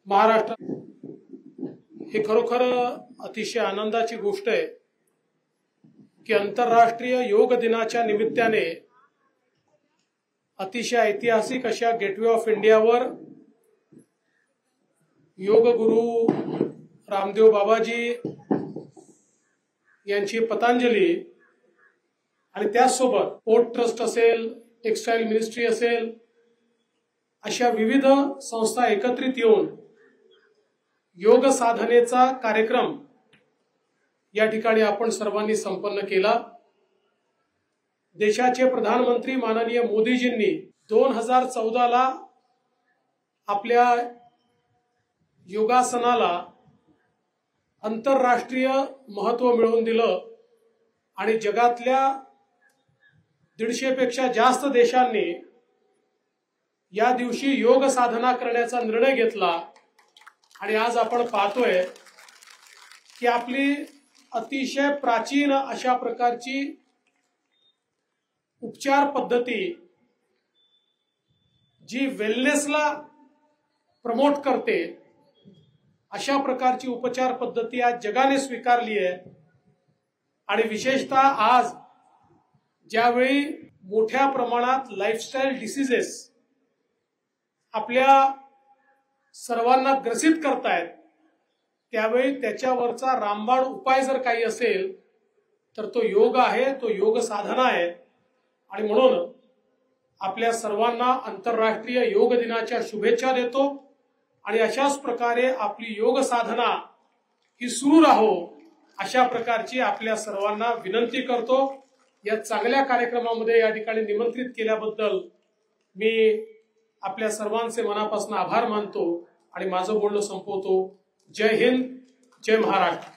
महाराष्ट्र हे खरोखर अतिशय आनंदाची गोष्ट आहे की आंतरराष्ट्रीय योग दिनाच्या निमित्ताने अतिशय ऐतिहासिक अशा गेटवे ऑफ इंडियावर योग गुरु रामदेव बाबाजी यांची पतंजली आणि त्यासोबत पोर्ट ट्रस्ट असेल, टेक्सटाईल मिनिस्ट्री असेल, अशा विविध संस्था एकत्रित येऊन योग साधनेचा कार्यक्रम या ठिकाणी आपण सर्वांनी संपन्न केला। देशाचे प्रधानमंत्री माननीय मोदीजींनी 2014 ला आपल्या योगासनाला आंतरराष्ट्रीय महत्त्व मिळवून दिलं आणि जगातल्या 150 पेक्षा जास्त देशांनी या दिवशी योग साधना करण्याचा निर्णय घेतला आणि आज आपण पाहतोय की आपली अतिशय प्राचीन अशा प्रकारची उपचार पद्धती जी वेलनेसला प्रमोट करते अशा प्रकारची उपचार पद्धती आज जगाने स्वीकारली आहे। आणि विशेषतः आज ज्यावेळी मोठ्या प्रमाणात लाईफस्टाईल डिसीजेस आपल्या सर्वांना ग्रसित करतायत, त्यावेळी त्याच्यावरचा रामबाण उपाय जर काही असेल तर तो योग आहे, तो योग साधना आहे। आणि म्हणून आपल्या सर्वांना आंतरराष्ट्रीय योग दिनाच्या शुभेच्छा देतो आणि अशाच प्रकारे आपली योग साधना ही सुरू राहो अशा प्रकारची आपल्या सर्वांना विनंती करतो। या चांगल्या कार्यक्रमामध्ये या ठिकाणी निमंत्रित केल्याबद्दल मी आपल्या सर्वांचे मनापासून आभार मानतो आणि माझं बोलणं संपवतो। जय हिंद, जय महाराष्ट्र।